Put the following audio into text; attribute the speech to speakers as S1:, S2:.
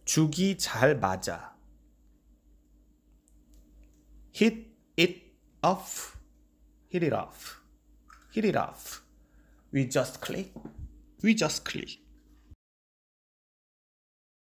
S1: 죽이 잘 맞아. Hit it off. Hit it off. Hit it off. We just click. We just click.